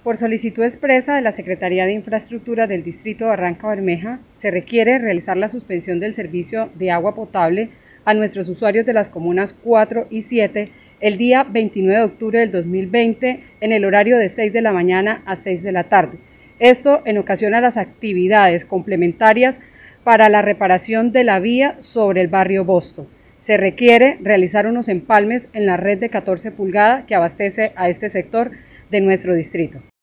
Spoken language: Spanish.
Por solicitud expresa de la Secretaría de Infraestructura del Distrito de Barranca Bermeja, se requiere realizar la suspensión del servicio de agua potable a nuestros usuarios de las comunas 4 y 7 el día 29 de octubre del 2020 en el horario de 6 de la mañana a 6 de la tarde. Esto en ocasión a las actividades complementarias para la reparación de la vía sobre el barrio Bosto. Se requiere realizar unos empalmes en la red de 14 pulgadas que abastece a este sector de nuestro distrito.